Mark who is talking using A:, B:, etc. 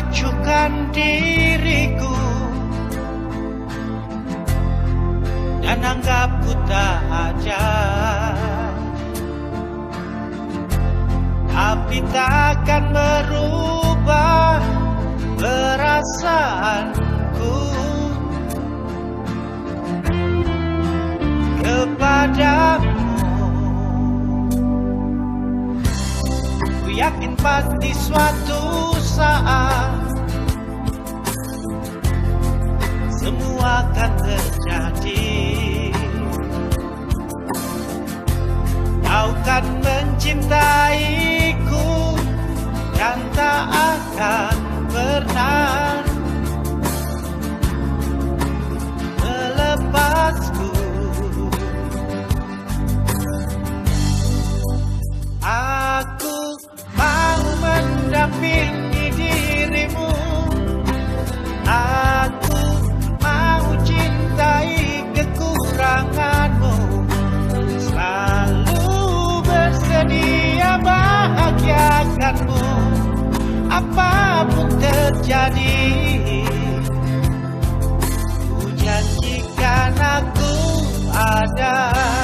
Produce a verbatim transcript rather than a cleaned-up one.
A: acuhkan diriku dan anggap ku tak ada, tapi takkan merubah perasaanku kepadamu. Ku yakin pasti suatu saat semua akan terjadi. Kau kan mencintaiku dan tak akan pernah melepasku. Aku mau mendampingi dirimu, aku mau cintai kekuranganmu, selalu bersedia bahagiakanmu apapun terjadi. Ku janjikan aku ada.